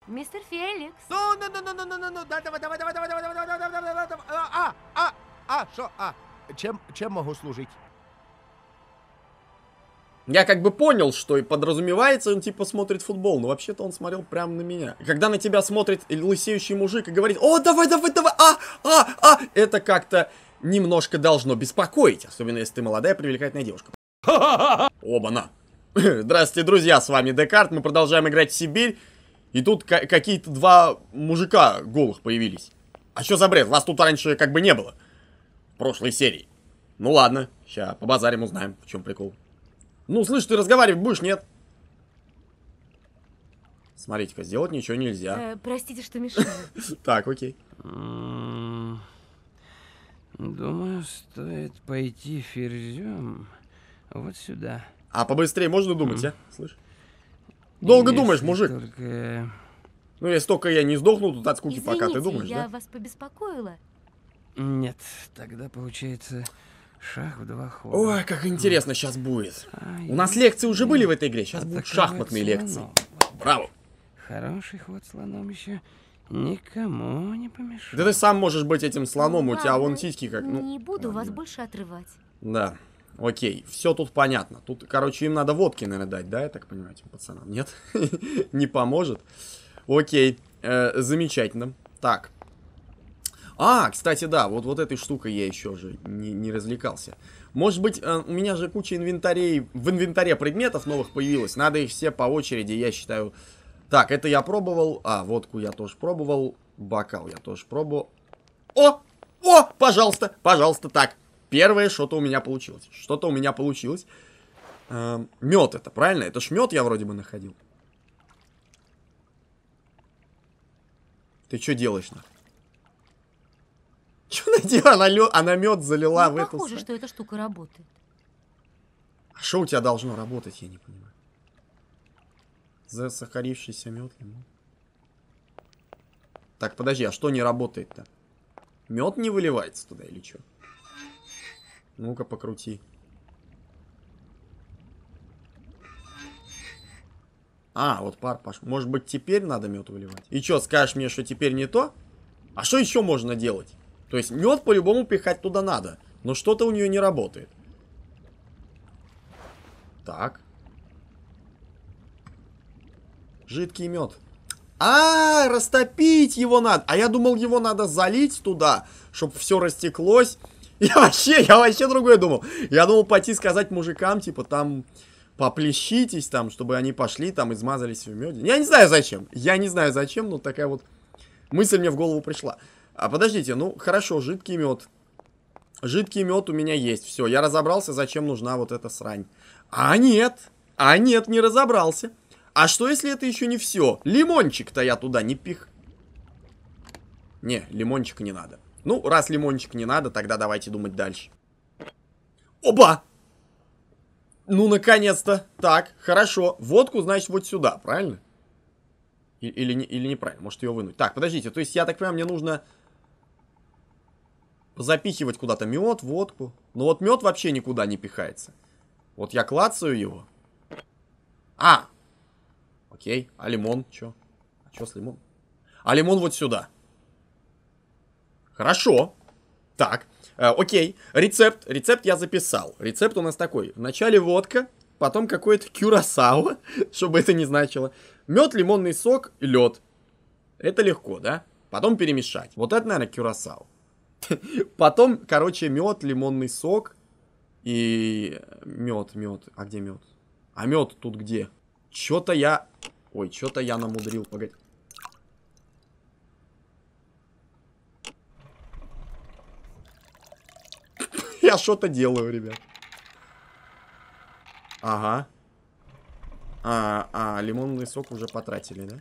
Мистер Феликс. Ну, давай. Що? Чем могу служить? Я как бы понял, что и подразумевается, он типа смотрит футбол, но вообще-то он смотрел прямо на меня. Когда на тебя смотрит лысеющий мужик и говорит: «О, давай, это как-то немножко должно беспокоить, особенно если ты молодая привлекательная девушка. Оба-на. Здравствуйте, друзья, с вами Декарт, мы продолжаем играть в Сибирь, и тут какие-то два мужика голых появились. А что за бред? Вас тут раньше как бы не было в прошлой серии. Ну ладно, сейчас побазарим, узнаем, в чем прикол. Ну, слышь, ты разговаривать будешь, нет? Смотрите-ка, сделать ничего нельзя. Простите, что мешаю. Так, окей. Думаю, стоит пойти ферзем вот сюда. А побыстрее можно думать, а? Слышь? Долго думаешь, мужик. Только... Ну, если только я не сдохну тут от скуки, Извините, пока ты думаешь, я да? вас побеспокоила. Нет, тогда получается шах в 2 хода. Ой, как интересно сейчас будет. У нас лекции уже были в этой игре, сейчас будут шахматные лекции. Браво. Хороший ход слоном еще никому не помешает. Да ты сам можешь быть этим слоном, у тебя Ладно, вон сиськи как... Ну, не буду вас ладно. больше отрывать. Да, окей, все тут понятно. Тут, короче, им надо водки, наверное, дать, да, я так понимаю, этим пацанам? Нет? Не поможет? Окей, замечательно. Так. А, кстати, да, вот этой штукой я еще же не развлекался. Может быть, у меня же куча инвентарей, в инвентаре предметов новых появилось. Надо их все по очереди, я считаю. Так, это я пробовал. А, водку я тоже пробовал. Бокал я тоже пробовал. О, пожалуйста, так. Первое, что-то у меня получилось. Мед это, правильно? Это ж мед я вроде бы находил. Ты что делаешь-то? Что она делала? Она мед залила в эту... Похоже, что эта штука работает. А что у тебя должно работать, я не понимаю. Засахарившийся мед, лимон. Так, подожди, а что не работает-то? Мед не выливается туда или что? Ну-ка, покрути. А, вот пар пошел. Может быть, теперь надо мед выливать? И что, скажешь мне, что теперь не то? А что еще можно делать? То есть мед по-любому пихать туда надо. Но что-то у нее не работает. Так. Жидкий мед. А, растопить его надо. А я думал, его надо залить туда, чтобы все растеклось. Я вообще другое думал. Я думал пойти сказать мужикам, типа, там, поплещитесь, там, чтобы они пошли, там, измазались в меде. Я не знаю зачем, но такая вот мысль мне в голову пришла. А подождите, ну, хорошо, жидкий мед. Жидкий мед у меня есть. Все, я разобрался, зачем нужна вот эта срань. А нет, не разобрался. А что, если это еще не все? Лимончик-то я туда не пих. Не, лимончик не надо. Ну, раз лимончик не надо, тогда давайте думать дальше. Опа! Ну, наконец-то. Так, хорошо. Водку, значит, вот сюда, правильно? Или неправильно, может ее вынуть. Так, подождите, то есть, я так понимаю, мне нужно запихивать куда-то мед, водку. Но вот мед вообще никуда не пихается. Вот я клацаю его. А! Окей, а лимон, чё? А чё с лимоном? А лимон вот сюда. Хорошо. Так, окей, рецепт я записал. Рецепт у нас такой. Вначале водка, потом какое-то кюрасао, чтобы это не значило. Мед, лимонный сок, лед. Это легко, да? Потом перемешать. Вот это, наверное, кюрасао. Потом, короче, мед, лимонный сок и мед. А где мед? А мед тут где? Что-то я намудрил, погоди. Я что-то делаю, ребят. Ага. Лимонный сок уже потратили, да?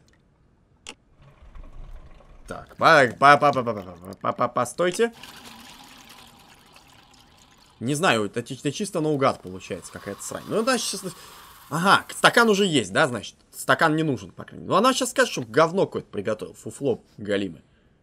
Так, постойте. Не знаю, это чисто наугад получается какая-то срань. Ну, да, сейчас... Ага, стакан уже есть, да, значит? Стакан не нужен, по крайней мере. Ну, она сейчас скажет, что говно какое-то приготовил. Фуфло галимый.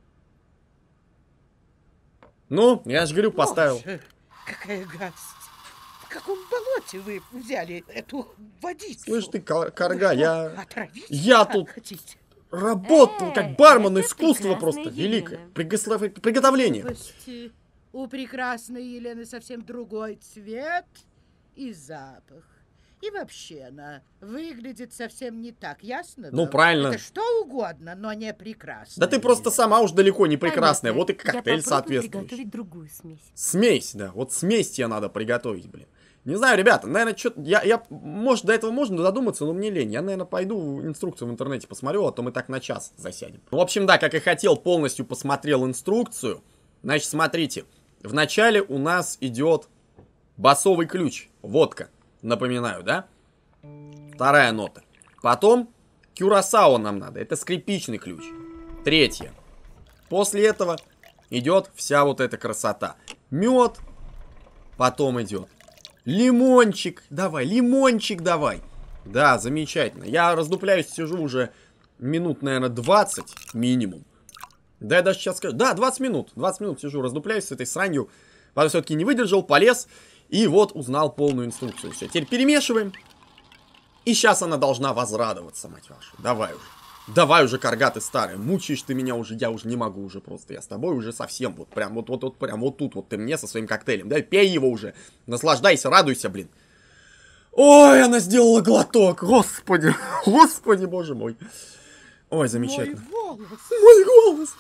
Ну, я же говорю, поставил. Боже, какая гадость. В каком болоте вы взяли эту водицу? Слышь ты, карга, Вы что, отравить я как тут хотите? работал как бармен, это искусство прекрасная просто Елена. великое. Приготовление. Глупости. У прекрасной Елены совсем другой цвет и запах. И вообще она выглядит совсем не так, ясно? Ну, вам? правильно. Это что угодно, но не прекрасно. Да ты просто сама уж далеко не прекрасная. Понятно. Вот и Я коктейль попробую соответствующий. приготовить другую смесь. Смесь, да. Вот смесь тебе надо приготовить, блин. Не знаю, ребята, наверное, что-то... Может, до этого можно додуматься, но мне лень. Я, наверное, пойду инструкцию в интернете посмотрю, а то мы так на час засядем. В общем, да, как и хотел, полностью посмотрел инструкцию. Значит, смотрите. Вначале у нас идет басовый ключ. Водка. Напоминаю, да? Вторая нота. Потом кюрасао нам надо. Это скрипичный ключ. Третья. После этого идет вся вот эта красота. Мед. Потом идет лимончик. Давай, лимончик давай. Да, замечательно. Я раздупляюсь, сижу уже минут, наверное, 20 минимум. Да, я даже сейчас скажу. Да, 20 минут. 20 минут сижу, раздупляюсь с этой сранью. Потом все-таки не выдержал, полез. И вот узнал полную инструкцию. Все, теперь перемешиваем. И сейчас она должна возрадоваться, мать вашу. Давай уже. Давай уже, карга ты старая. Мучаешь ты меня уже, я уже не могу уже просто. Я с тобой уже совсем вот прям прям вот тут вот ты мне со своим коктейлем. Да, пей его уже. Наслаждайся, радуйся, блин. Ой, она сделала глоток. Господи, господи, боже мой. Ой, замечательно. Мой голос. Мой голос.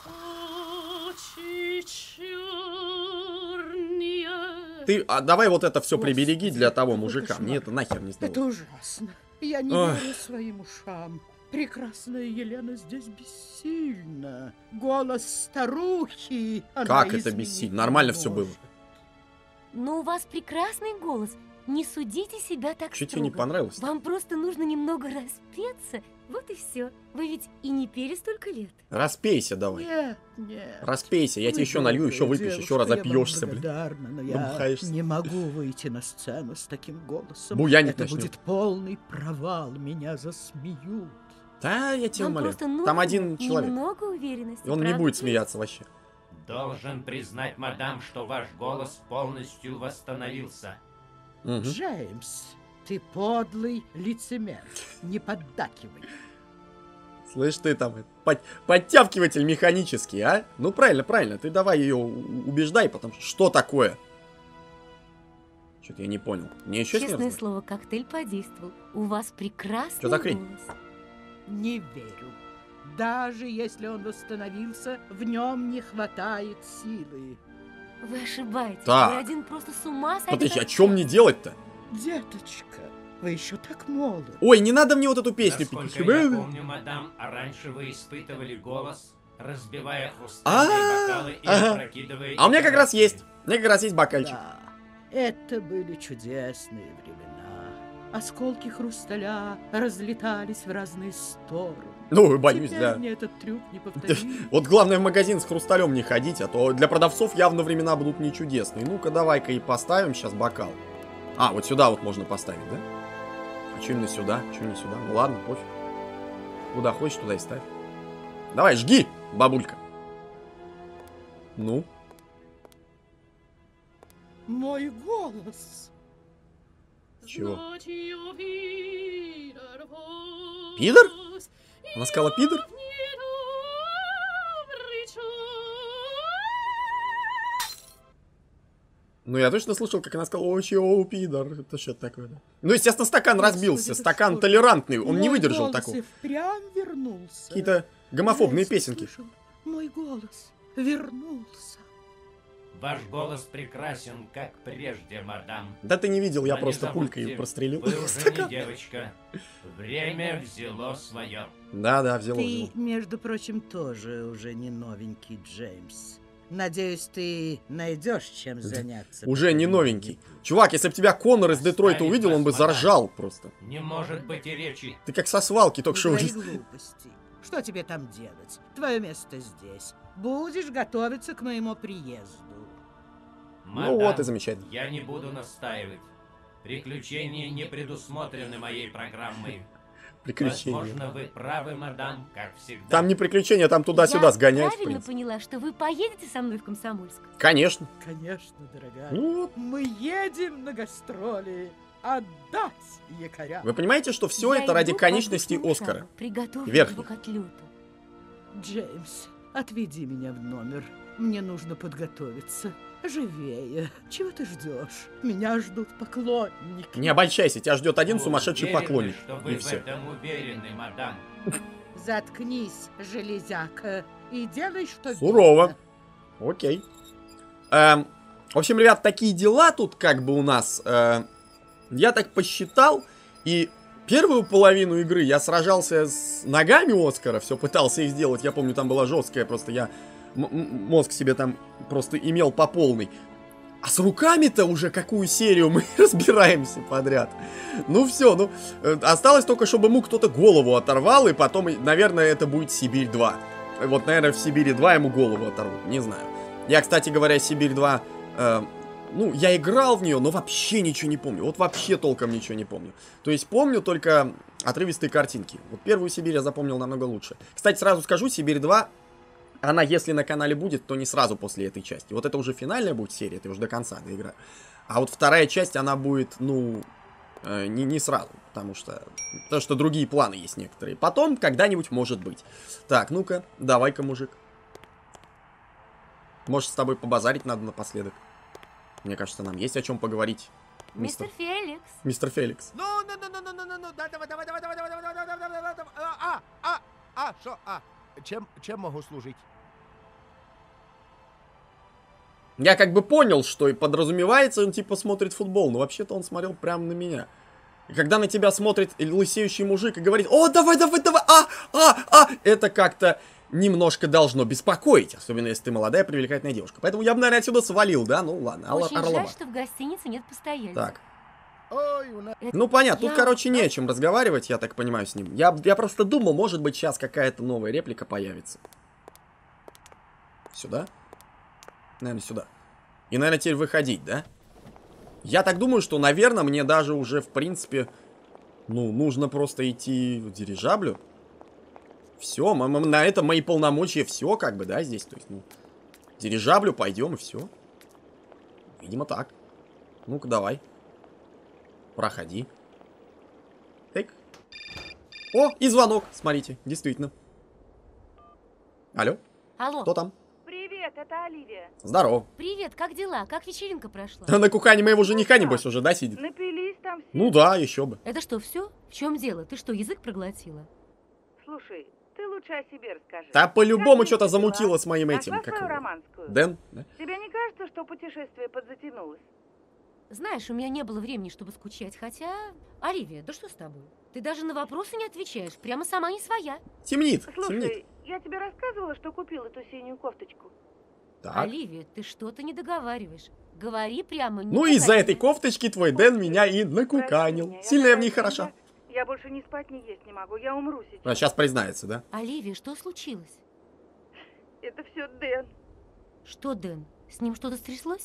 Ты, давай вот это все прибереги для того какой мужика. кошмар. Мне это нахер не Это сдалось. ужасно. Я не Ой. верю своим ушам. Прекрасная Елена здесь бессильна. Голос старухи. Она Как это изменить бессильно? не Нормально все может. было. Но у вас прекрасный голос. Не судите себя так Что тебе строго. не понравилось? Вам просто нужно немного распеться. Вот и все. Вы ведь и не пели столько лет. Распейся давай. Нет, нет. Распейся, я Вы тебе еще налью, еще добрая выпьешь, еще девушка, я вам разопьешься, блин. благодарна, но я Набухаешься. не могу выйти на сцену с таким голосом. Буянить Это начнет. будет полный провал, меня засмеют. Да, я тебя Вам умоляю. просто нужно Там один человек. немного уверенности. И он не правда будет ведь? смеяться вообще. Должен признать, мадам, что ваш голос полностью восстановился. Мгм. Джеймс, ты подлый лицемер. Не поддакивай. Слышь, ты там, подтягиватель механический, а? Ну, правильно, правильно. Ты давай ее убеждай, потому что такое? Что-то я не понял. Мне еще с ней Честное разговаривать? слово, коктейль подействовал. У вас прекрасный Чё за хрень? голос. Не верю. Даже если он восстановился, в нем не хватает силы. Вы ошибаетесь. Так. Вы один просто с ума сойдет Подожди, а от что мне делать-то? Деточка, вы еще так молоды. Ой, не надо мне вот эту песню петь. Насколько я помню, мадам, раньше вы испытывали голос, разбивая хрустальные бокалы и ага. опрокидывая... А у меня их как на раз стол. есть. У меня как раз есть бокальчик. Да, это были чудесные времена. Осколки хрусталя разлетались в разные стороны. Ну, боюсь, Теперь да. мне этот трюк не повторить. Вот главное в магазин с хрусталем не ходить, а то для продавцов явно времена будут не чудесные. Ну-ка, давай-ка и поставим сейчас бокал. А, вот сюда вот можно поставить, да? А что именно сюда? Что не сюда? Ну ладно, пофиг. Куда хочешь, туда и ставь. Давай, жги, бабулька. Ну? Мой голос. Чего? Пидор? Она сказала пидор? Ну, я точно слышал, как она сказала, ой, чё, пидор. Это что такое, да? Ну, естественно, стакан разбился. Господи, Стакан что? толерантный. Он не Мой выдержал голос такого. и впрямь вернулся. Какие-то гомофобные Джеймс, песенки. слышал? Мой голос вернулся. Ваш голос прекрасен, как прежде, мадам. Да ты не видел, я Но не просто забудьте, пулькой прострелил. Вы уже не девочка. Время взяло свое. Да, взяло. Ты, между прочим, тоже уже не новенький, Джеймс. Надеюсь, ты найдешь чем заняться. Уже по не этому новенький. дневнику. Чувак, если бы тебя Коннор из Детройта Оставить увидел, он бы вас, мадам. заржал просто. Не может быть и речи. Ты как со свалки только Не что говори вылез. глупости. Что тебе там делать? Твое место здесь. Будешь готовиться к моему приезду. Мадам, вот и замечательно. Я не буду настаивать. Приключения не предусмотрены моей программой. Приключения. Возможно, вы правы, мадам, как всегда. Там не приключения, там туда-сюда Я сгонять, в правильно принципе. поняла, что вы поедете со мной в Комсомольск? Конечно. Конечно, дорогая. Ну вот. Мы едем на гастроли отдать якоря. Вы понимаете, что все Я это ради иду по конечности обычному Оскара? шагу, приготовлю Верхних. его к отлету. Джеймс, отведи меня в номер. Мне нужно подготовиться. Живее. Чего ты ждешь? Меня ждут поклонники. Не обольщайся, тебя ждет один сумасшедший Уверены, поклонник. что вы И в все. этом уверены, мадам. Заткнись, железяка, и делай, что Сурово. велено. Окей. В общем, ребят, такие дела тут как бы у нас. Я так посчитал, и первую половину игры я сражался с ногами Оскара, все пытался их сделать. Я помню, там была жесткая, просто я мозг себе там просто имел по полной. А с руками-то уже какую серию мы разбираемся подряд. Ну все, ну осталось только, чтобы ему кто-то голову оторвал, и потом, наверное, это будет Сибирь 2. Вот, наверное, в Сибири 2 ему голову оторвут, не знаю. Я, кстати говоря, Сибирь 2, ну, я играл в нее, но вообще ничего не помню. Вот вообще толком ничего не помню. То есть помню только отрывистые картинки. Вот первую Сибирь я запомнил намного лучше. Кстати, сразу скажу, Сибирь 2, она, если на канале будет, то не сразу после этой части. Вот это уже финальная будет серия, это уже до конца доиграю. А вот вторая часть, она будет, ну, не сразу, потому что другие планы есть некоторые. Потом, когда-нибудь, может быть. Так, ну-ка, давай-ка, мужик. Может, с тобой побазарить надо напоследок? Мне кажется, нам есть о чем поговорить. Мистер Феликс. Мистер Феликс. Ну, давай. Что? Чем могу служить? Я как бы понял, что и подразумевается, он типа смотрит футбол, но вообще-то он смотрел прямо на меня. И когда на тебя смотрит лысеющий мужик и говорит: «О, давай, это как-то немножко должно беспокоить, особенно если ты молодая привлекательная девушка. Поэтому я бы, наверное, отсюда свалил, да? Ну ладно, Очень жаль, Орлова. что в гостинице нет постояльцев. Так, Ой, у нас... ну понятно, тут, Я- короче, не о чем разговаривать, я так понимаю, с ним. Я просто думал, может быть, сейчас какая-то новая реплика появится. Сюда? Наверное, сюда. И, наверное, теперь выходить, да? Я так думаю, что, наверное, мне даже уже, в принципе, ну, нужно просто идти в дирижаблю. Все, на это мои полномочия, все, как бы, да, здесь, то есть, ну, дирижаблю пойдем и все. Видимо, так. Ну-ка, давай. Проходи. Так. О, и звонок, смотрите, действительно. Алло, Алло, кто там? Привет, это Оливия. Здорово. привет, как дела? Как вечеринка прошла? На кухане моего жениха, небось, уже, да, сидит? Напились там все. Ну да, еще бы. Это что, все? В чем дело? Ты что, язык проглотила? Слушай, ты лучше о себе расскажи. Да по-любому Как что-то дела? замутило с моим этим. Нашла Как свою его? романскую? Дэн? Да? Тебе не кажется, что путешествие подзатянулось? Знаешь, у меня не было времени, чтобы скучать, хотя... Оливия, да что с тобой? Ты даже на вопросы не отвечаешь, прямо сама не своя. Темнит, Слушай, темнит. я тебе рассказывала, что купила эту синюю кофточку. Так. Оливия, ты что-то не договариваешь. Говори прямо. не Ну, из-за погоди. этой кофточки твой Дэн меня и Прости накуканил. меня, Сильно я в ней такая хороша. свинья. Я больше ни спать, ни есть не могу. Я умру сейчас. А сейчас признается, да? Оливия, что случилось? Это все Дэн. Что, Дэн? С ним что-то стряслось?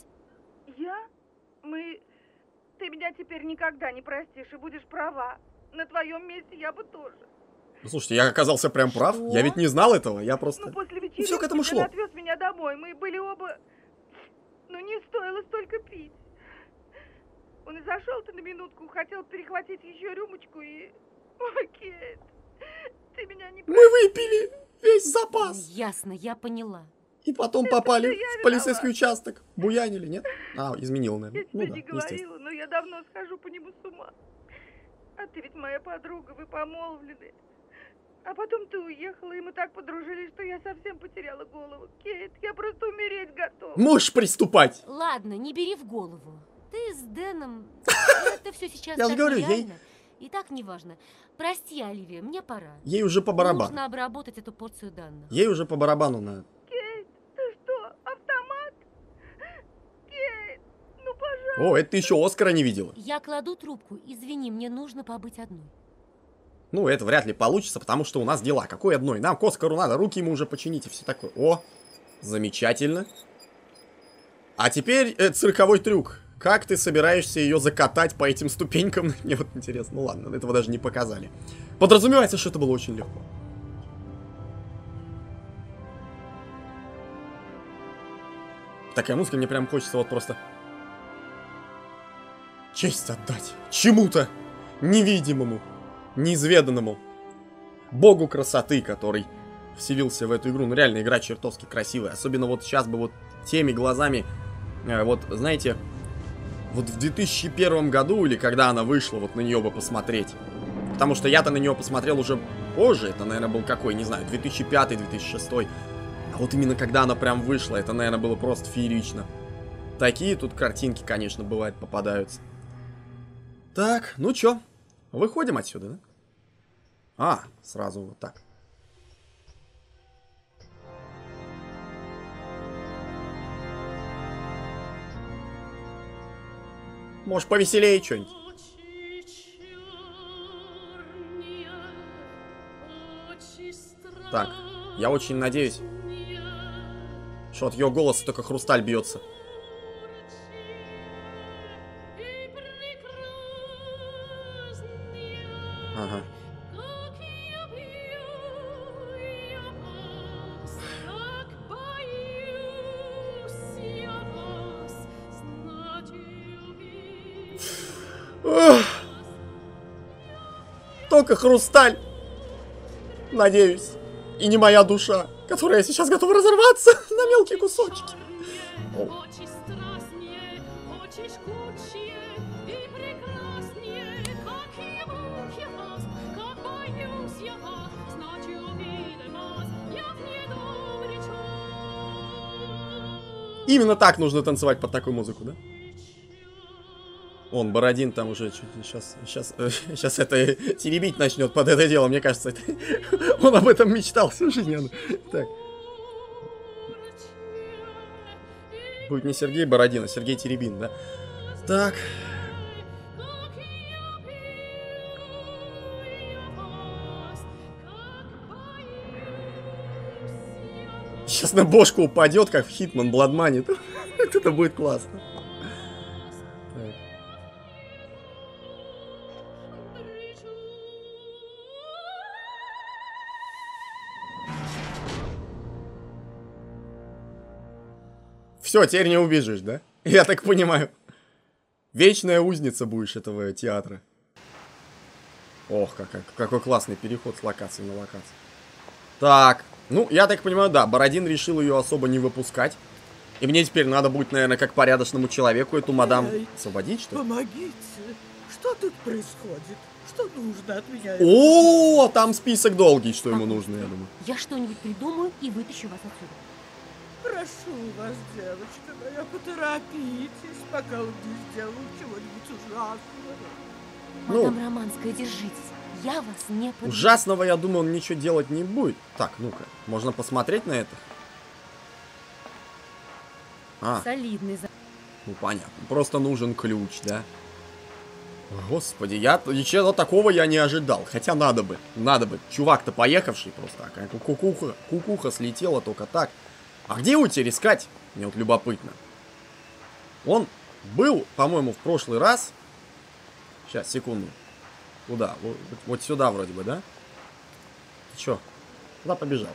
Мы... Ты меня теперь никогда не простишь и будешь права. На твоем месте я бы тоже. Ну, слушайте, я оказался прям прав. Что? Я ведь не знал этого, я Ну, просто... после вечеринки всё к этому Дэн шло. отвез меня домой. Мы были оба... Ну, не стоило столько пить. Он и зашел-то на минутку, хотел перехватить еще рюмочку и... Ой, Кейт, ты меня не... Мы выпили весь запас. Ясно, я поняла. И потом попали я в полицейский виновата. участок. Буянили, нет? А, изменил, Я наверное. тебе Ну да, не естественно. говорила, но я давно схожу по нему с ума. А ты ведь моя подруга, вы помолвлены. А потом ты уехала, и мы так подружились, что я совсем потеряла голову. Кейт, я просто умереть готова. Можешь приступать. Ладно, не бери в голову. Ты с Дэном... Это все сейчас Я же так говорю, нереально. И так неважно. Прости, Оливия, мне пора. Ей уже по барабану. Нужно обработать эту порцию данных. Ей уже по барабану на... Кейт, ты что, автомат? Кейт, ну пожалуйста. О, это ты еще Оскара не видела. Я кладу трубку. Извини, мне нужно побыть одной. Ну, это вряд ли получится, потому что у нас дела. Какой одной? Нам к Оскару надо, руки ему уже починить и все такое. О, замечательно. А теперь цирковой трюк. Как ты собираешься ее закатать по этим ступенькам? Мне вот интересно. Ну ладно, этого даже не показали. Подразумевается, что это было очень легко. Такая музыка, мне прям хочется вот просто... Честь отдать чему-то невидимому, неизведанному. Богу красоты, который вселился в эту игру. Ну, реально, игра чертовски красивая. Особенно вот сейчас бы вот теми глазами, вот, знаете, вот в 2001 году, или когда она вышла, вот на нее бы посмотреть. Потому что я-то на нее посмотрел уже позже. Это, наверное, был какой, не знаю, 2005-2006. А вот именно когда она прям вышла, это, наверное, было просто феерично. Такие тут картинки, конечно, бывает, попадаются. Так, ну чё, выходим отсюда, да? А, сразу вот так. Может, повеселее что-нибудь? Так, я очень надеюсь, что от ее голоса только хрусталь бьется. Ага. Ох. Только хрусталь. Надеюсь. И не моя душа, которая сейчас готова разорваться на мелкие кусочки. О. Именно так нужно танцевать под такую музыку, да? Он, Бородин, там уже сейчас это теребить начнет под это дело, мне кажется. Он об этом мечтал всю жизнь. Так. Будет не Сергей Бородин, а Сергей Теребин, да? Так. Сейчас на бошку упадет, как в Hitman Blood Money. Это будет классно. Так. Все, теперь не убежишь, да? Я так понимаю. Вечная узница будешь этого театра. Ох, какой классный переход с локации на локацию. Так, ну, я так понимаю, да, Бородин решил ее особо не выпускать. И мне теперь надо будет, наверное, как порядочному человеку эту мадам освободить, что ли? Помогите. Что тут происходит? Что нужно от меня? О, там список долгий, что ему нужно, я думаю. Я что-нибудь придумаю и вытащу вас отсюда. Прошу вас, девочка моя, поторопитесь, пока он не сделал чего-нибудь ужасного. Мадам Романская, держитесь. Я вас не подведу. Ужасного, я думаю, он ничего делать не будет. Так, ну-ка, можно посмотреть на это? А, Солидный за... ну понятно. Просто нужен ключ, да? Господи, ничего такого я не ожидал. Хотя надо бы. Чувак-то поехавший просто так. Кукуха слетела только так. А где его теперь искать? Мне вот любопытно. Он был, по-моему, в прошлый раз. Сейчас, секунду. Куда? Вот сюда вроде бы, да? Ты чё? Куда побежал?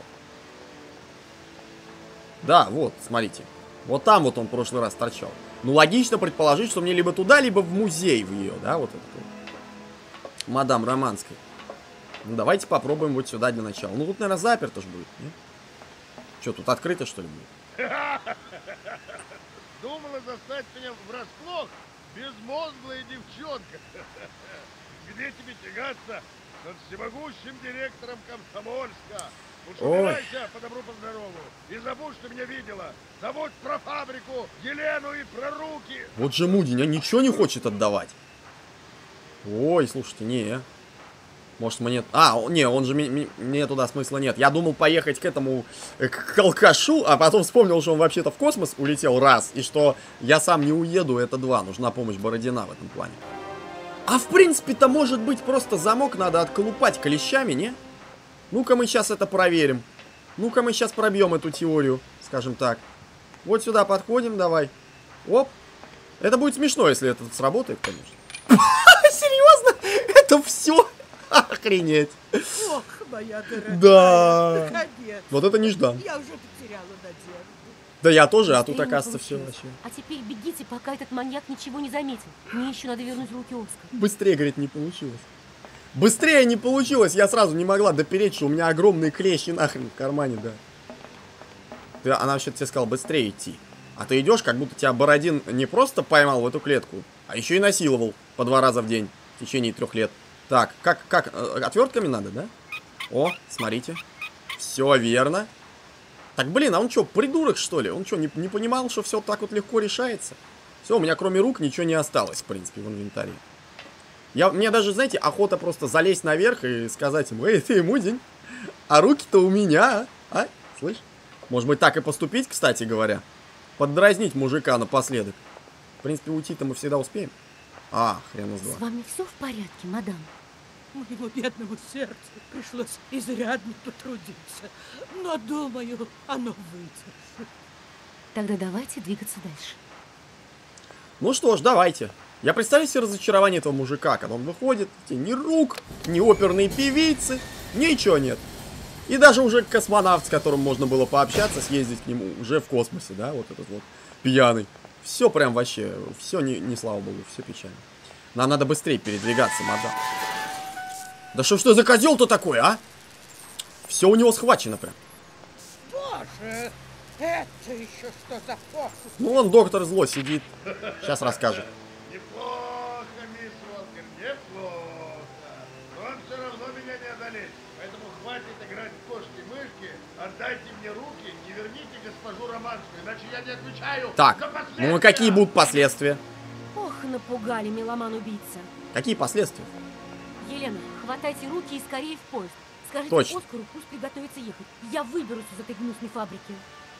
Да, вот, смотрите. Вот там вот он в прошлый раз торчал. Ну, логично предположить, что мне либо туда, либо в музей в ее, да, вот это вот. Мадам Романской. Ну, давайте попробуем вот сюда для начала. Ну, тут, наверное, заперто ж будет, не? Что, тут открыто, что ли, будет? Думала застать меня врасплох, безмозглая девчонка. Где тебе тягаться над всемогущим директором Комсомольска? Уж убирайся по добру, по здорову. И забудь, что меня видела. Забудь про фабрику, Елену и про руки. Вот же Муди, ничего не хочет отдавать. Ой, слушайте, не. Может мне... А, не, он же... Мне туда смысла нет. Я думал поехать к этому... К алкашу, а потом вспомнил, что он вообще-то в космос улетел раз. И что я сам не уеду, это два. Нужна помощь Бородина в этом плане. А в принципе-то, может быть, просто замок надо отколупать клещами, не? Ну-ка мы сейчас это проверим. Ну-ка мы сейчас пробьем эту теорию, скажем так. Вот сюда подходим, давай. Оп. Это будет смешно, если это сработает, конечно. Серьезно? Это все? Охренеть. Ох, моя дорогая. Да. Наконец. Вот это неждан. Я уже потеряла надежду. Да я тоже, а тут Быстрее не оказывается все получилось. вообще. А теперь бегите, пока этот маньяк ничего не заметил. Мне еще надо вернуть руки Оскар. Быстрее, говорит, не получилось. Быстрее не получилось, я сразу не могла допереть, что у меня огромные клещи нахрен в кармане, да. Она вообще тебе сказала быстрее идти. А ты идешь, как будто тебя Бородин не просто поймал в эту клетку, а еще и насиловал по 2 раза в день в течение 3 лет. Так, как, отвертками надо, да? О, смотрите. Все верно. Так, блин, а он что, придурок, что ли? Он что, не понимал, что все так вот легко решается? Все, у меня кроме рук ничего не осталось, в принципе, в инвентаре. Мне даже, знаете, охота просто залезть наверх и сказать ему: эй, ты мудень, а руки-то у меня, а? Слышь? Может быть, так и поступить, кстати говоря. Поддразнить мужика напоследок. В принципе, уйти-то мы всегда успеем. А, хрен из два. С вами все в порядке, мадам? Моему бедному сердцу пришлось изрядно потрудиться. Но, думаю, оно выдержит. Тогда давайте двигаться дальше. Ну что ж, давайте. Я представляю себе разочарование этого мужика, когда он выходит, ни рук, ни оперной певицы, ничего нет. И даже уже космонавт, с которым можно было пообщаться, съездить к нему уже в космосе, да, вот этот вот пьяный. Все прям вообще, все не слава богу, все печально. Нам надо быстрее передвигаться, мадам. Да что за козел-то такой, а? Все у него схвачено прям. Боже, это еще что за фокус? Ну, вон доктор зло сидит. Сейчас расскажет. Неплохо, мисс Уолкер, неплохо. Но он все равно меня не одолеет. Поэтому хватит играть в кошки-мышки. Отдайте мне руки и верните госпожу Романскую, иначе я не отвечаю Так, за последствия. ну и какие будут последствия? Ох, напугали, меломан-убийца. Какие последствия? Елена, хватайте руки и скорее в поезд. Скажите Точно. Оскару, пусть приготовится ехать. Я выберусь из этой гнусной фабрики.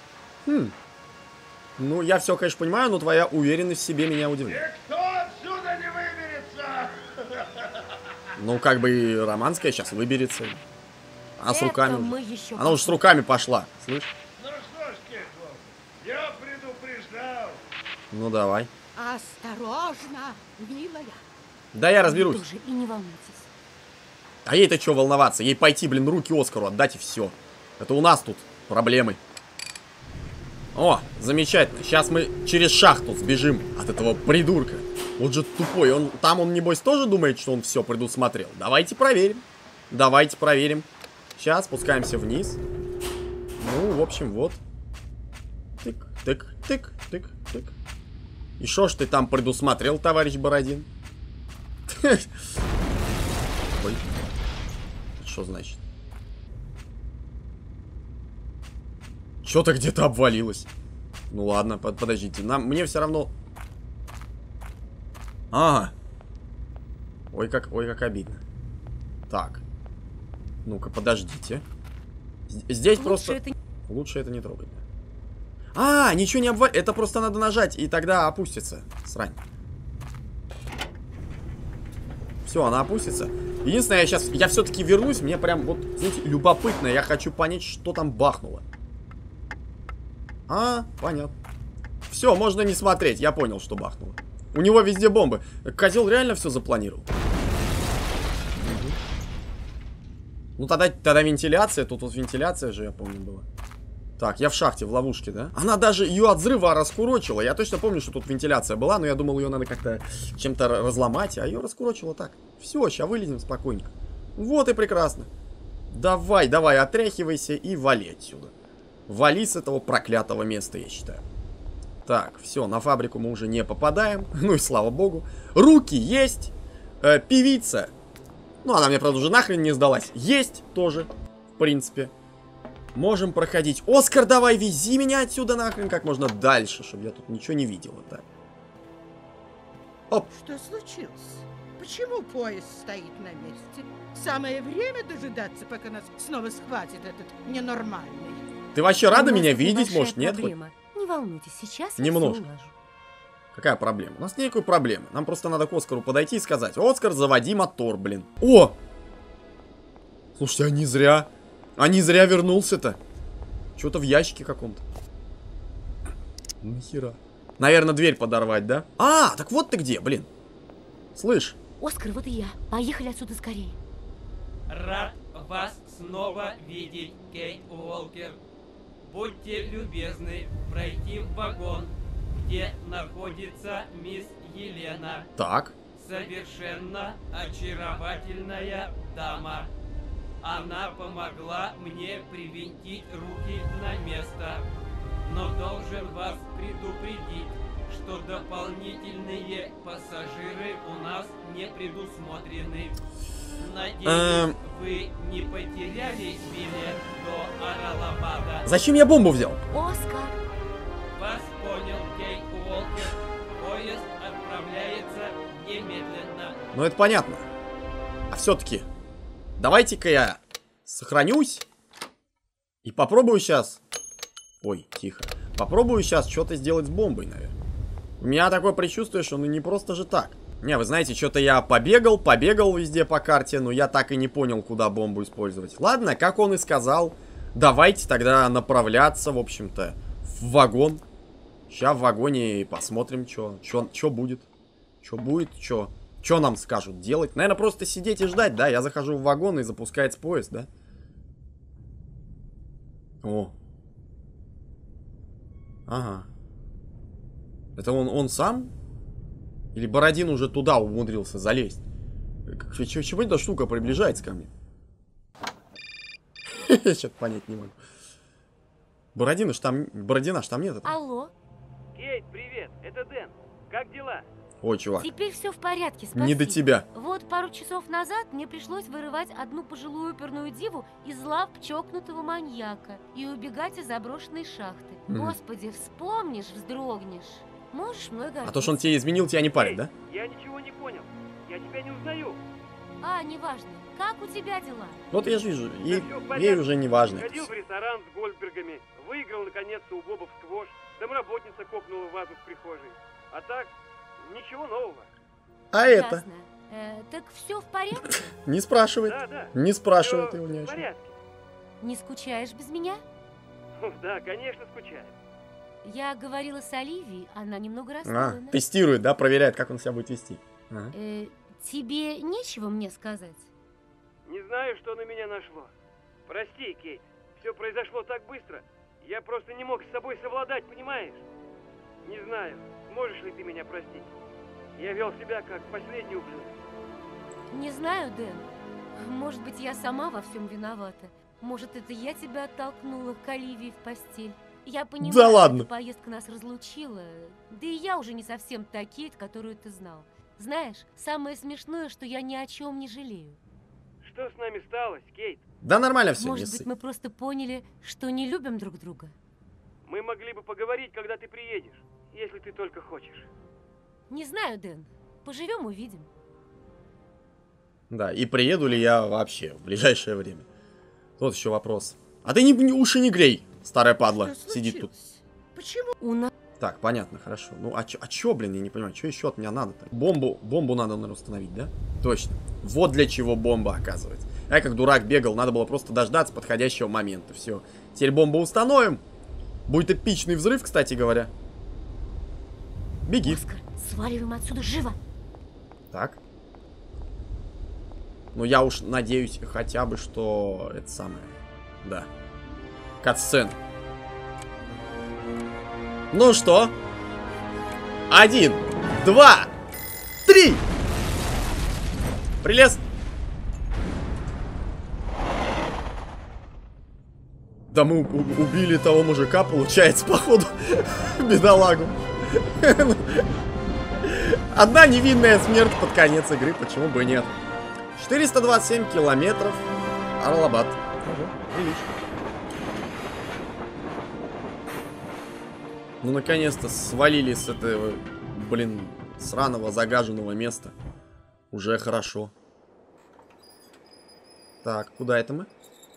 Ну, я все, конечно, понимаю, но твоя уверенность в себе меня удивляет. Никто отсюда не выберется! Ну, как бы и Романская сейчас выберется. Она с Это руками мы уже. еще Она уже с руками пошла, слышь? Ну что ж, Кейтвелл, я предупреждал. Ну, давай. Осторожно, милая. Да я разберусь. Тоже и не волнуйтесь. А ей-то что волноваться? Ей пойти, блин, руки Оскару отдать и все. Это у нас тут проблемы. О, замечательно. Сейчас мы через шахту сбежим от этого придурка. Вот же тупой. Там он, небось, тоже думает, что он все предусмотрел. Давайте проверим. Давайте проверим. Сейчас спускаемся вниз. Ну, в общем, вот. Тык, тык, тык, тык, тык. И что ж ты там предусмотрел, товарищ Бородин? Ой. Что значит? Что-то где-то обвалилось. Ну ладно, подождите. Мне все равно... Ага. Ой, как обидно. Так. Ну-ка, подождите. Здесь просто... Лучше это не трогать. А, ничего не обвалилось. Это просто надо нажать, и тогда опустится. Срань. Все, она опустится. Единственное, я все-таки вернусь. Мне прям, вот, знаете, любопытно. Я хочу понять, что там бахнуло. А, понятно. Все, можно не смотреть. Я понял, что бахнуло. У него везде бомбы. Козел реально все запланировал. Угу. Ну, тогда вентиляция. Тут вот вентиляция же, я помню, была. Так, я в шахте, в ловушке, да? Она даже ее от взрыва раскурочила. Я точно помню, что тут вентиляция была, но я думал, ее надо как-то чем-то разломать, а ее раскурочила так. Все, сейчас вылезем спокойненько. Вот и прекрасно. Давай, отряхивайся и вали отсюда. Вали с этого проклятого места, я считаю. Так, все, на фабрику мы уже не попадаем. Ну и слава богу. Руки есть. Певица. Ну, она мне, правда, уже нахрен не сдалась. Есть тоже, в принципе. Можем проходить. Оскар, давай, вези меня отсюда нахрен как можно дальше, чтобы я тут ничего не видела, да. Оп. Что случилось? Почему поезд стоит на месте? Самое время дожидаться, пока нас снова схватит этот ненормальный. Ты вообще рада У нас меня видеть, небольшая может, нет? проблема. Не волнуйтесь, сейчас я Немножко. всё улажу. Какая проблема? У нас никакой проблемы. Нам просто надо к Оскару подойти и сказать: Оскар, заводи мотор, блин. О! Слушайте, а не зря вернулся-то. Что-то в ящике каком-то. Нахера. Наверное, дверь подорвать, да? А, так вот ты где, блин. Слышь. Оскар, вот и я. Поехали отсюда скорее. Рад вас снова видеть, Кейт Уолкер. Будьте любезны пройти в вагон, где находится мисс Елена. Так. С совершенно очаровательная дама. Она помогла мне привинтить руки на место. Но должен вас предупредить, что дополнительные пассажиры у нас не предусмотрены. Надеюсь, вы не потеряли билет до Аралабада. Зачем я бомбу взял? Оскар, Вас понял, Кейт Уолкер. Поезд отправляется немедленно. Ну, это понятно. А все-таки, давайте-ка я сохранюсь и попробую сейчас... Ой, тихо. Попробую сейчас что-то сделать с бомбой, наверное. У меня такое предчувствие, что ну не просто же так. Не, вы знаете, что-то я побегал везде по карте, но я так и не понял, куда бомбу использовать. Ладно, как он и сказал, давайте тогда направляться, в общем-то, в вагон. Сейчас в вагоне посмотрим, что будет. Что будет, что нам скажут делать. Наверное, просто сидеть и ждать, да? Я захожу в вагон и запускается поезд, да? О. Ага. Это он сам? Или Бородин уже туда умудрился залезть? Чего эта штука приближается ко мне? Я что-то понять не могу. Бородина ж там нет. алло. Кейт, привет, это Дэн. Как дела? Ой, чувак, Теперь все в порядке, спасибо. не до тебя. Вот пару часов назад мне пришлось вырывать одну пожилую оперную диву из лап чокнутого маньяка и убегать из заброшенной шахты. Господи, вспомнишь, вздрогнешь. Можешь мной гордиться? А то, что он тебе изменил, тебя не парит, да? Я ничего не понял. Я тебя не узнаю. А, неважно. Как у тебя дела? Вот я же вижу, Да ей всё в порядке. уже не важно. Ходил в ресторан с Гольдбергами, выиграл наконец-то у Боба в сквош, домработница кокнула вазу в прихожей. А так, ничего нового. А это? Ясно. Так все в порядке? Не спрашивает. Да. Не спрашивает Всё его ни о в чем. порядке. Не скучаешь без меня? Да, конечно, скучаю. Я говорила с Оливией, она немного А, расстроена. тестирует, да, проверяет, как он себя будет вести. Ага. Тебе нечего мне сказать? Не знаю, что на меня нашло. Прости, Кейт, все произошло так быстро. Я просто не мог с собой совладать, понимаешь? Не знаю, сможешь ли ты меня простить. Я вел себя как последний ублюдок. Не знаю, Дэн. Может быть, я сама во всем виновата. Может, это я тебя оттолкнула к Оливии в постель. Я понимаю, Да ладно. эта поездка нас разлучила. Да и я уже не совсем та Кейт, которую ты знал. Знаешь, самое смешное, что я ни о чем не жалею. Что с нами сталось, Кейт? Да нормально все, не Может ссы. быть, мы просто поняли, что не любим друг друга. Мы могли бы поговорить, когда ты приедешь, если ты только хочешь. Не знаю, Дэн. Поживем, увидим. Да, и приеду ли я вообще в ближайшее время? Вот еще вопрос. А ты уши не грей, старая падла. Что Сидит тут. случилось? Почему? У нас... Так, понятно, хорошо. Ну, а чё, блин, я не понимаю, что еще от меня надо-то? Бомбу надо, наверное, установить, да? Точно. Вот для чего бомба, оказывается. Я как дурак бегал, надо было просто дождаться подходящего момента. Все. Теперь бомбу установим. Будет эпичный взрыв, кстати говоря. Беги. Оскар, сваливаем отсюда живо. Так. Ну, я уж надеюсь хотя бы, что это самое. Да. Катсцена. Ну что? 1, 2, 3. Прилез. Да мы убили того мужика, получается, походу. Бедолагу. Одна невинная смерть под конец игры, почему бы и нет. 427 километров. Аралабад. Прилично. Ну, наконец-то свалили с этого, блин, сраного загаженного места. Уже хорошо. Так, куда это мы?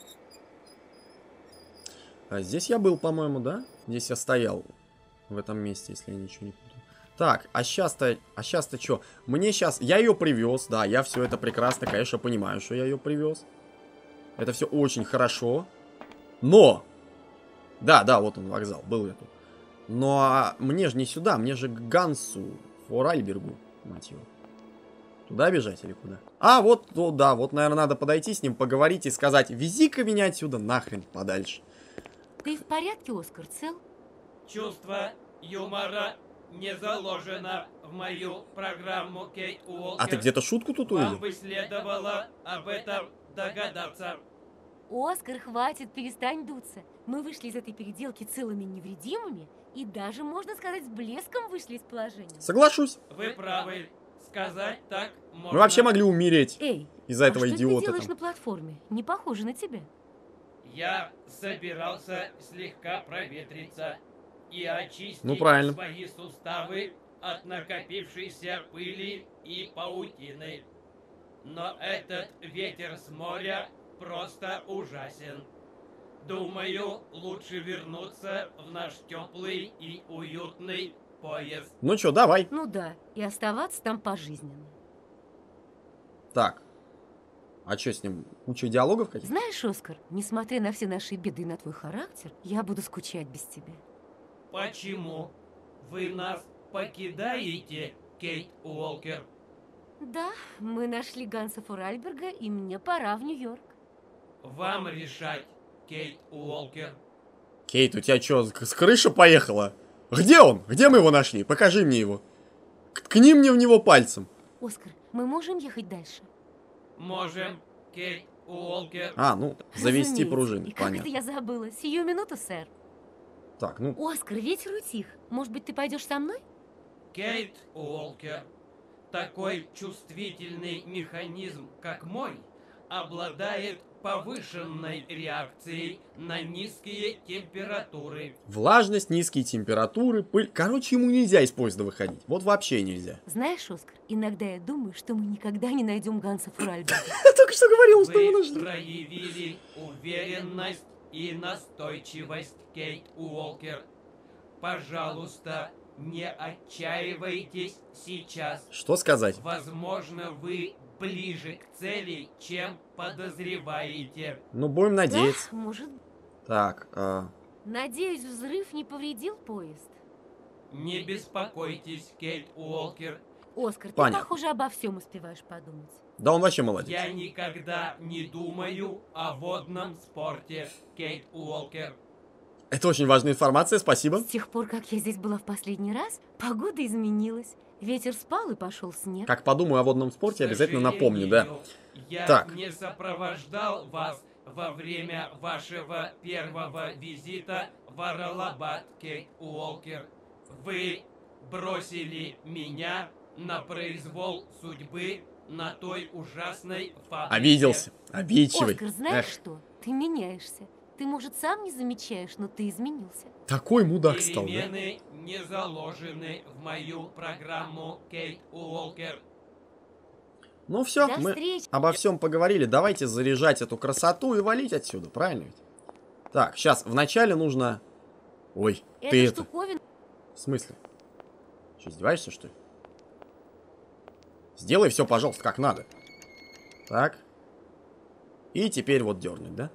А здесь я был, по-моему, да? Здесь я стоял в этом месте, если я ничего не путаю. Так, а сейчас-то что? Мне сейчас... Я ее привез, да, я все это прекрасно, конечно, понимаю, что я ее привез. Это все очень хорошо. Но! Да, вот он, вокзал, был я тут. Но мне же не сюда, мне же к Гансу, Форальбергу, мать его. Туда бежать или куда? А, вот, да, вот, наверное, надо подойти с ним, поговорить и сказать: вези-ка меня отсюда нахрен подальше. Ты в порядке, Оскар, цел? Чувство юмора не заложено в мою программу, Кейт Уолкер. А ты где-то шутку тут Вам увидел? бы следовало об этом догадаться. Оскар, хватит, перестань дуться. Мы вышли из этой переделки целыми и невредимыми, и даже, можно сказать, с блеском вышли из положения. Соглашусь. Вы правы. Сказать так можно. Мы вообще могли умереть Эй, из-за этого а что идиота ты делаешь там. на платформе? Не похоже на тебя. Я собирался слегка проветриться и очистить Ну, правильно. свои суставы от накопившейся пыли и паутины. Но этот ветер с моря просто ужасен. Думаю, лучше вернуться в наш теплый и уютный поезд. Ну чё, давай. Ну да, и оставаться там пожизненно. Так. А чё с ним? Куча диалогов каких-то? Знаешь, Оскар, несмотря на все наши беды и на твой характер, я буду скучать без тебя. Почему? Вы нас покидаете, Кейт Уолкер? Да, мы нашли Ганса Форальберга, и мне пора в Нью-Йорк. Вам решать, Кейт Уолкер. Кейт, у тебя чё, с крыши поехала? Где он? Где мы его нашли? Покажи мне его. Ткни мне в него пальцем. Оскар, мы можем ехать дальше? Можем, Кейт Уолкер. А, ну, завести Разумеется. пружины, И как это понятно. я забыла? Сию минуту, сэр. Так, ну, Оскар, ветер утих. Может быть, ты пойдешь со мной? Кейт Уолкер. Такой чувствительный механизм, как мой, обладает повышенной реакцией на низкие температуры. влажность, низкие температуры, пыль. Короче, ему нельзя из поезда выходить. Вот вообще нельзя. Знаешь, Оскар, иногда я думаю, что мы никогда не найдем Ганса Форальберга. Я только что говорил, что его Вы нашли. проявили уверенность и настойчивость, Кейт Уолкер. Пожалуйста, не отчаивайтесь сейчас. Что сказать? Возможно, вы ближе к цели, чем подозреваете. Ну, будем надеяться. Да, может. Так, Надеюсь, взрыв не повредил поезд. Не беспокойтесь, Кейт Уолкер. Оскар, ты, Понятно. похоже, обо всем успеваешь подумать. да он вообще молодец. Я никогда не думаю о водном спорте, Кейт Уолкер. Это очень важная информация, спасибо. С тех пор, как я здесь была в последний раз, погода изменилась. Ветер спал и пошел снег. Как подумаю о водном спорте, обязательно напомню, да. Я Так. не сопровождал вас во время вашего первого визита в Аралабад, Кейт Уолкер. Вы бросили меня на произвол судьбы на той ужасной фабрике. Обиделся. Обидчивый. Оскар, знаешь Эх, что? Ты меняешься. Ты, может, сам не замечаешь, но ты изменился. такой мудак стал, да? Перемены не заложены в мою программу, Кейт Уолкер. Ну все, До мы встречи. обо всем поговорили. Давайте заряжать эту красоту и валить отсюда, правильно ведь? Так, сейчас, вначале нужно... Ой, Эта ты это... штуковина... В смысле? Что, издеваешься, что ли? Сделай все, пожалуйста, как надо. Так. И теперь вот дернуть, да?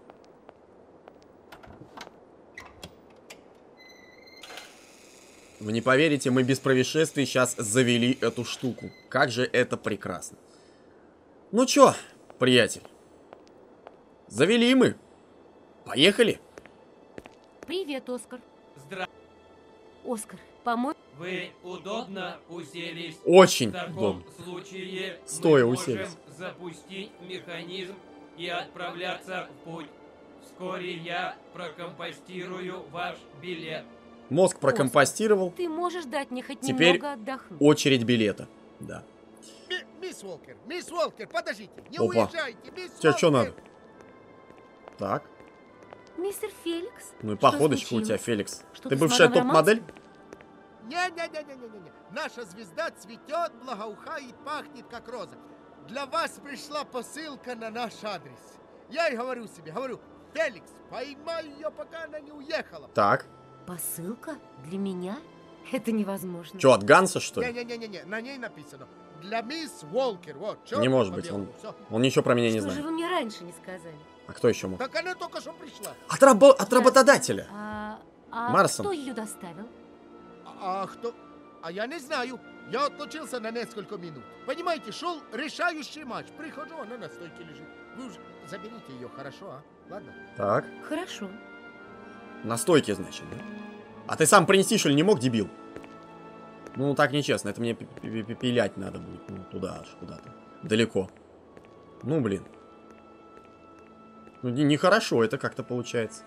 Вы не поверите, мы без происшествий сейчас завели эту штуку. Как же это прекрасно. Ну чё, приятель? Завели мы. Поехали. Привет, Оскар. Здравствуйте. Оскар, по-моему... Вы удобно уселись? Очень В таком удобно. случае Стоя мы уселись. можем запустить механизм и отправляться в путь. Вскоре я прокомпостирую ваш билет. Мозг прокомпостировал. Ты можешь дать мне хоть Теперь немного отдохнуть. Очередь билета. Да. Мисс Уолкер, подождите, не Опа. уезжайте, мисс Тебе что Уолкер. надо? Так. Мистер Феликс? Ну и что походочка у тебя, случилось? Феликс. Что-то Ты с бывшая мадам топ-модель? Не-не-не-не-не-не. Наша звезда цветет, благоухает, пахнет, как роза. Для вас пришла посылка на наш адрес. Я и говорю себе, Феликс, поймай ее, пока она не уехала. Так. Посылка? Для меня? Это невозможно. Че, от Ганса, что ли? Не-не-не-не, на ней написано. Для мисс Уолкер, вот. Не может быть, он, Всё. он ничего про меня не Что же знает. вы мне раньше не сказали? А кто еще мог? Так она только что пришла. От работодателя. А Марсом. кто ее доставил? А кто? А я не знаю. Я отлучился на несколько минут. Понимаете, шел решающий матч. Прихожу, она на стойке лежит. Вы уж заберите ее, хорошо, а? Ладно? Так. Хорошо. На стойке, значит, да? А ты сам принести, что ли, не мог, дебил? Ну, так нечестно. Это мне пилять надо будет. Ну, туда аж, куда-то. Далеко. Ну, блин. Ну, нехорошо это как-то получается.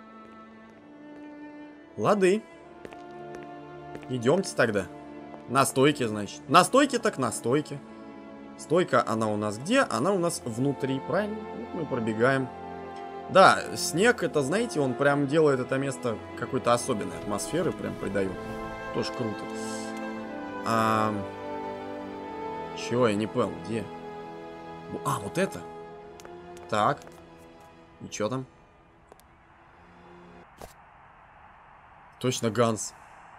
Лады. Идемте тогда. На стойке, значит. На стойке так на стойке. Стойка, она у нас где? Она у нас внутри, правильно? Вот мы пробегаем. Да, снег, это, знаете, он прям делает это место какой-то особенной атмосферы, прям придает. Тоже круто. Чё, я не понял, где? А, вот это. Так. И чё там? Точно Ганс.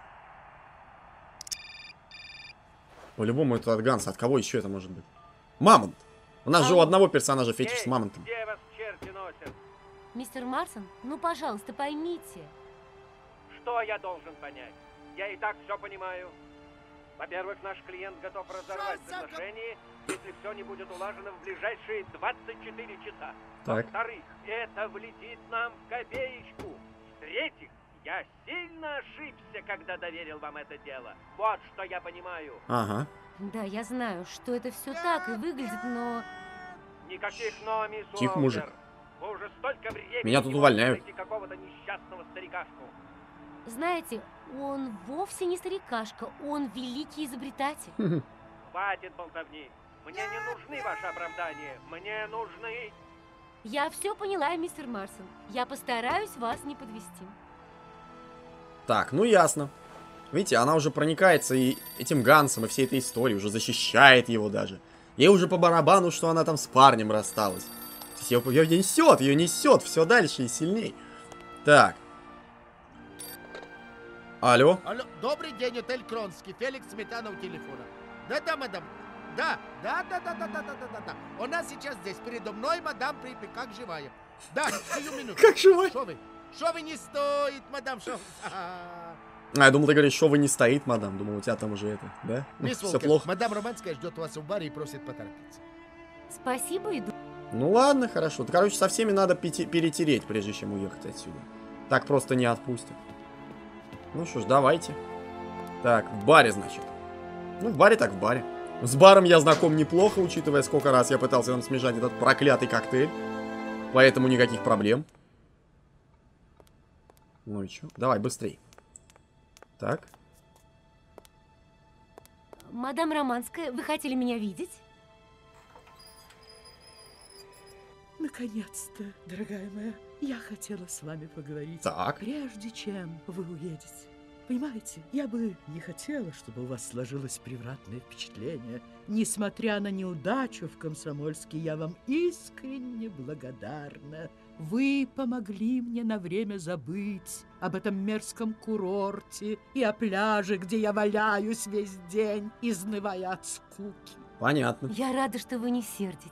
По-любому это от Ганса. От кого еще это может быть? Мамонт. У нас же у одного персонажа фетиш с мамонтом. Где вас черти носят? Мистер Марсон, ну, пожалуйста, поймите. Что я должен понять? Я и так все понимаю. Во-первых, наш клиент готов разорвать соглашение, если все не будет улажено в ближайшие 24 часа. Так. Во-вторых, это влетит нам в копеечку. В-третьих, я сильно ошибся, когда доверил вам это дело. Вот что я понимаю. Ага. Да, я знаю, что это все так и выглядит, но... Никаких «но», мисс Тихо, мужик. Уолтер. Вы уже столько времени Меня тут не увольняют. можете найти какого-то несчастного старикашку. Знаете, он вовсе не старикашка, он великий изобретатель. Хватит болтовни. Мне не нужны ваши оправдания. Мне нужны... Я все поняла, мистер Марсон. Я постараюсь вас не подвести. Так, ну ясно. Видите, она уже проникается и этим Гансом, и всей этой историей, уже защищает его даже. Ей уже по барабану, что она там с парнем рассталась. Ее несет все дальше и сильней. Так. Алло? Алло, добрый день, отель Кронский, Феликс Сметана у телефона. Да, мадам. Да. У нас сейчас здесь передо мной мадам Припи, как живая. Да, сию минуту. Как живая? Шо вы не стоит, мадам, шо? А, я думал, ты говоришь, что вы не стоит, мадам. Думал, у тебя там уже это, да? Мисс Все Волкер, плохо. мадам Романская ждет вас в баре и просит поторопиться. Спасибо, иду. Ну ладно, хорошо. Короче, со всеми надо перетереть, прежде чем уехать отсюда. Так просто не отпустят. Ну что ж, давайте. Так, в баре, значит. Ну, в баре так в баре. С баром я знаком неплохо, учитывая, сколько раз я пытался там смешать этот проклятый коктейль. Поэтому никаких проблем. Ну и чё? Давай, быстрей. Так. Мадам Романская, вы хотели меня видеть? Наконец-то, дорогая моя, я хотела с вами поговорить. Так. Прежде чем вы уедете. Понимаете, я бы не хотела, чтобы у вас сложилось превратное впечатление. Несмотря на неудачу в Комсомольске, я вам искренне благодарна. Вы помогли мне на время забыть об этом мерзком курорте и о пляже, где я валяюсь весь день, изнывая от скуки. Понятно. Я рада, что вы не сердитесь.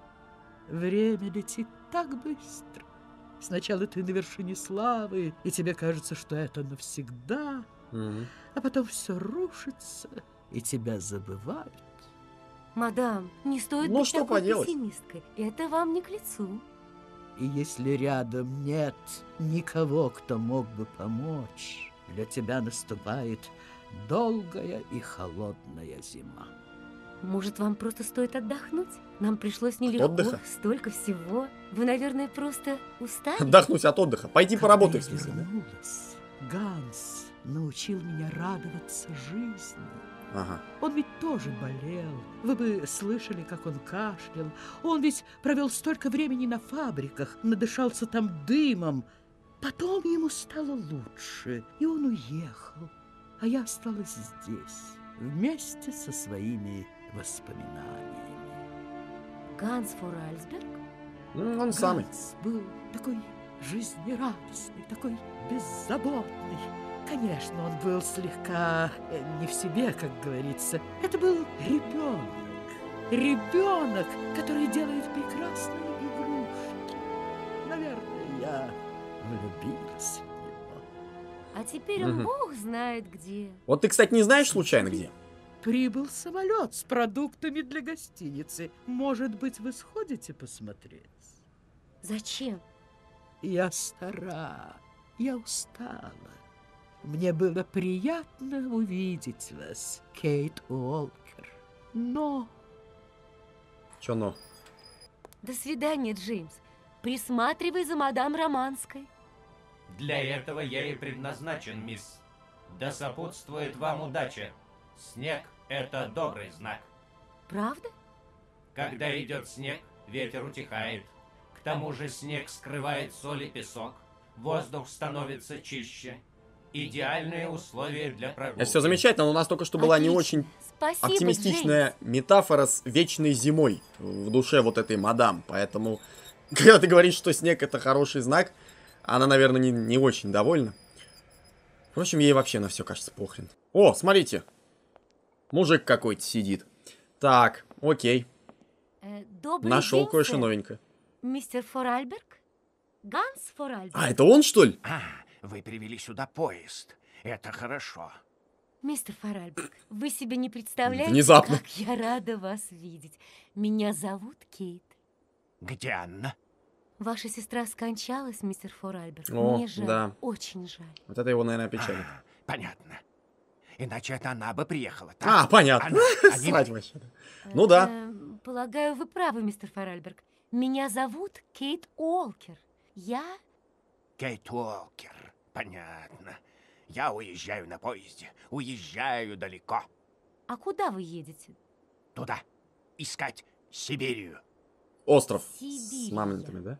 Время летит так быстро. Сначала ты на вершине славы, и тебе кажется, что это навсегда, а потом все рушится, и тебя забывают. Мадам, не стоит Ну, быть что такой поделать? пессимисткой. Это вам не к лицу. И если рядом нет никого, кто мог бы помочь, для тебя наступает долгая и холодная зима. Может, вам просто стоит отдохнуть? Нам пришлось нелегко, отдыха? столько всего. Вы, наверное, просто устали? Отдохнуть от отдыха. Пойди поработай, в Когда я смысле, да? вернулась, Ганс научил меня радоваться жизни. Ага. Он ведь тоже болел. Вы бы слышали, как он кашлял. Он ведь провел столько времени на фабриках, надышался там дымом. Потом ему стало лучше, и он уехал. А я осталась здесь, вместе со своими воспоминаниями. Ганс Форальсберг? Он самый. Ганс был такой жизнерадостный, такой беззаботный. Конечно, он был слегка не в себе, как говорится. Это был ребенок. Ребенок, который делает прекрасные игрушки. Наверное, я влюбилась в него. А теперь он бог знает где. Вот ты, кстати, не знаешь случайно где? Прибыл самолет с продуктами для гостиницы. Может быть, вы сходите посмотреть? Зачем? Я стара, я устала. Мне было приятно увидеть вас, Кейт Уолкер. Но... Чё но? До свидания, Джеймс. Присматривай за мадам Романской. Для этого я и предназначен, мисс. Да сопутствует вам удача. Снег — это добрый знак. Правда? Когда идет снег, ветер утихает. К тому же снег скрывает соль и песок. Воздух становится чище. Идеальные условия для прогулки. Это все замечательно, но у нас только что была не Отлично. очень Спасибо, оптимистичная Джеймс. метафора с вечной зимой в душе вот этой мадам. Поэтому, когда ты говоришь, что снег это хороший знак, она, наверное, не очень довольна. Впрочем, ей вообще на все кажется похрен. О, смотрите. Мужик какой-то сидит. Так, окей. Добрый Нашел день, кое-что сэр. новенькое. Мистер Форальберг? Ганс Форальберг? А, это он, что ли? А, вы привели сюда поезд. Это хорошо. Мистер Форальберг, вы себе не представляете, Внезапно. как я рада вас видеть. Меня зовут Кейт. Где Анна? Ваша сестра скончалась, мистер Форальберг. О, Мне жаль, да. очень жаль. Вот это его, наверное, печалит. Понятно. Иначе это она бы приехала, так? А, понятно. Она, а не Срать вы. вообще. Ну да. Полагаю, вы правы, мистер Форальберг. Меня зовут Кейт Уолкер. Я... Кейт Уолкер. Понятно. Я уезжаю на поезде. Уезжаю далеко. А куда вы едете? Туда. Искать Сибирию. Остров с Сибирь. мамонтами, да?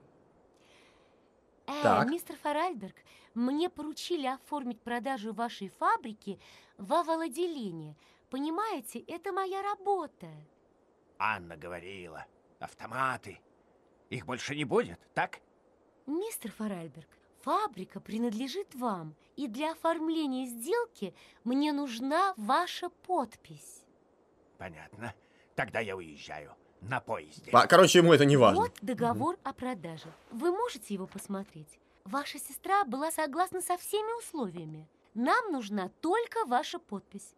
Так. Мистер Форальберг, мне поручили оформить продажу вашей фабрики в овалоделение. Понимаете, это моя работа. Анна говорила. Автоматы. Их больше не будет, так? Мистер Форальберг, фабрика принадлежит вам, и для оформления сделки мне нужна ваша подпись. Понятно. Тогда я уезжаю на поезде. Короче, ему это не важно. Вот договор о продаже. Вы можете его посмотреть? Ваша сестра была согласна со всеми условиями. Нам нужна только ваша подпись.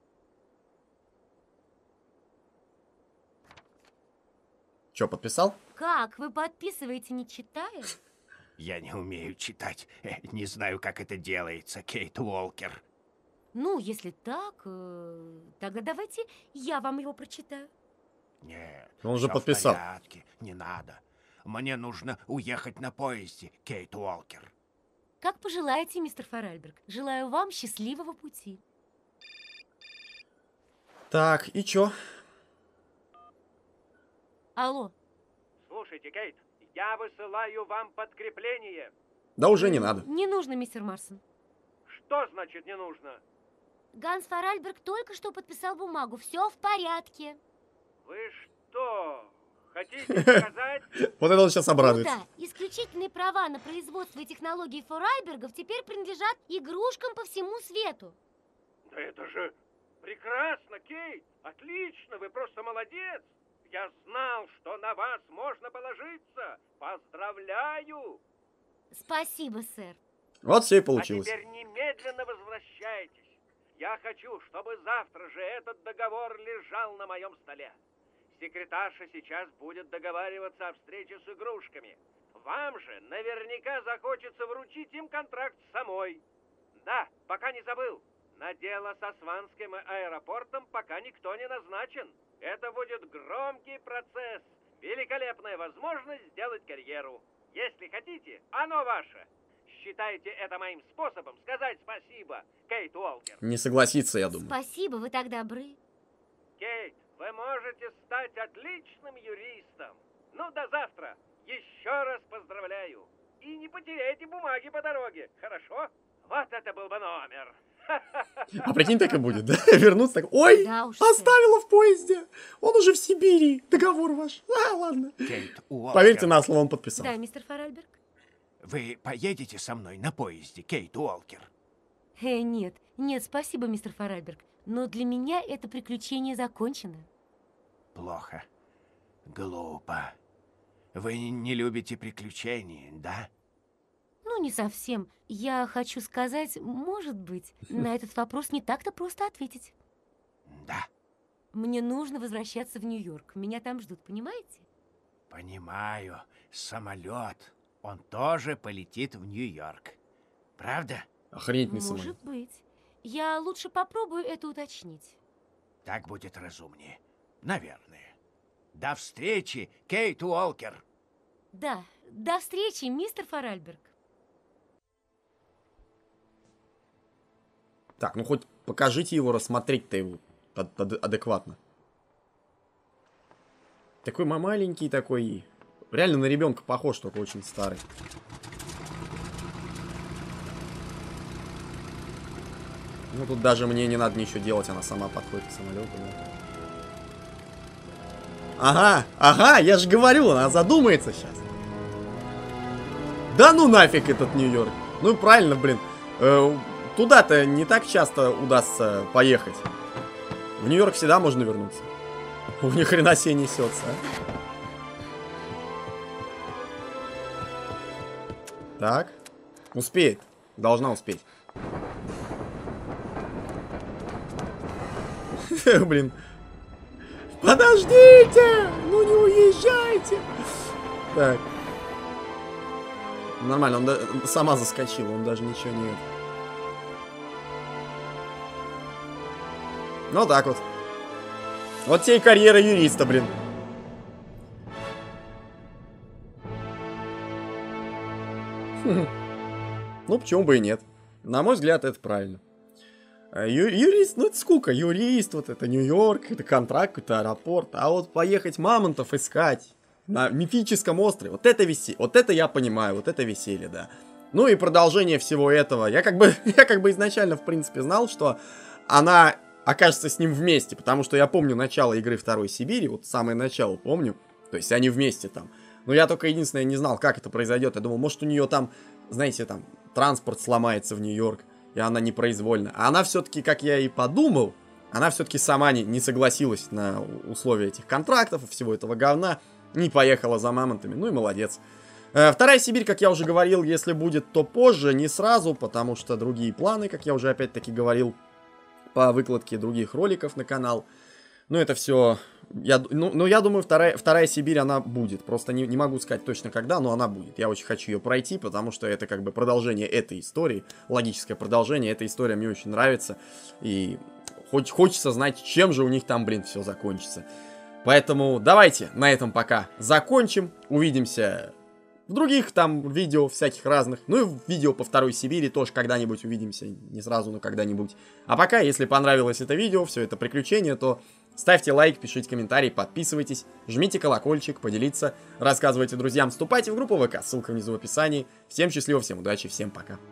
Че, подписал? Как? Вы подписываете, не читая? Я не умею читать. Не знаю, как это делается, Кейт Уолкер. Ну, если так, тогда давайте я вам его прочитаю. Нет, Он же всё подписал. в порядке, не надо. Мне нужно уехать на поезде, Кейт Уолкер. Как пожелаете, мистер Форальберг. Желаю вам счастливого пути. Так, и чё? Алло. Слушайте, Кейт, я высылаю вам подкрепление. Да уже не надо. Не нужно, мистер Марсон. Что значит не нужно? Ганс Форальберг только что подписал бумагу. Все в порядке. Вы что, хотите сказать? Вот это он сейчас Ну обрадуется. да, исключительные права на производство и технологии Форальбергов теперь принадлежат игрушкам по всему свету. Да это же прекрасно, Кейт. Отлично, вы просто молодец. Я знал, что на вас можно положиться. Поздравляю. Спасибо, сэр. Вот все и А получилось. теперь немедленно возвращайтесь. Я хочу, чтобы завтра же этот договор лежал на моем столе. Секретарша сейчас будет договариваться о встрече с игрушками. Вам же наверняка захочется вручить им контракт самой. Да, пока не забыл. На дело со Сванским аэропортом пока никто не назначен. Это будет громкий процесс. Великолепная возможность сделать карьеру. Если хотите, оно ваше. Считайте это моим способом сказать спасибо, Кейт Уолкер. Не согласится, я думаю. Спасибо, вы так добры. Кейт, вы можете стать отличным юристом. Ну, до завтра. Еще раз поздравляю. И не потеряйте бумаги по дороге, хорошо? Вот это был бы номер. А прикинь, так и будет, да? Вернуться так. Ой, Да уж, оставила в поезде. Он уже в Сибири. Договор ваш. А, ладно. Кейт Уолкер. Поверьте на слово, он подписал. Да, мистер Форальберг? Вы поедете со мной на поезде, Кейт Уолкер? Нет, спасибо, мистер Форальберг. Но для меня это приключение закончено. Плохо. Глупо. Вы не любите приключений, да? Ну, не совсем. Я хочу сказать, может быть, на этот вопрос не так-то просто ответить. Да, Мне нужно возвращаться в Нью-Йорк. Меня там ждут, понимаете? понимаю. Самолет. Он тоже полетит в Нью-Йорк. Правда? Охренительный самолет. Может быть. Я лучше попробую это уточнить. Так будет разумнее. Наверное. До встречи, Кейт Уолкер. Да, до встречи, мистер Фаральберг. Так, ну хоть покажите его, рассмотреть-то его адекватно. Такой маленький такой. Реально на ребенка похож, только очень старый. Ну тут даже мне не надо ничего делать, она сама подходит к самолету. Да. Ага, ага, я же говорю, она задумается сейчас. Да ну нафиг этот Нью-Йорк. Ну правильно, блин. Туда-то не так часто удастся поехать. В Нью-Йорк всегда можно вернуться. У них хрена себе несется, а? Так. Успеет. Должна успеть. Блин. Подождите! Ну не уезжайте! Так. Нормально, он сама заскочила, он даже ничего не... Ну так вот. Вот тебе и карьера юриста, блин. Ну, почему бы и нет. На мой взгляд, это правильно. Юрист, ну это скука. Юрист, вот это Нью-Йорк, это контракт, это аэропорт. А вот поехать мамонтов искать на мифическом острове, вот это веселье. Вот это я понимаю, вот это веселье, да. Ну и продолжение всего этого. Я как бы изначально, в принципе, знал, что она окажется с ним вместе. Потому что я помню начало игры Второй Сибири. Вот самое начало помню. То есть они вместе там. Но я только единственное не знал, как это произойдет. Я думал, может у нее там, знаете, там транспорт сломается в Нью-Йорк, и она непроизвольно. А она все-таки, как я и подумал, она все-таки сама не согласилась на условия этих контрактов и всего этого говна. Не поехала за мамонтами. Ну и молодец. Вторая Сибирь, как я уже говорил, если будет, то позже, не сразу, потому что другие планы, как я уже опять-таки говорил, по выкладке других роликов на канал. Ну, это все... я думаю, вторая Сибирь, она будет. Просто не могу сказать точно когда, но она будет. Я очень хочу ее пройти, потому что это как бы продолжение этой истории. Логическое продолжение. Эта история мне очень нравится. И хочется знать, чем же у них там, блин, все закончится. Поэтому давайте на этом пока закончим. Увидимся в других там видео всяких разных. Ну и в видео по Второй Сибири тоже когда-нибудь увидимся. Не сразу, но когда-нибудь. А пока, если понравилось это видео, все это приключение, то ставьте лайк, пишите комментарий, подписывайтесь, жмите колокольчик, поделиться, рассказывайте друзьям, вступайте в группу ВК, ссылка внизу в описании. Всем счастливо, всем удачи, всем пока.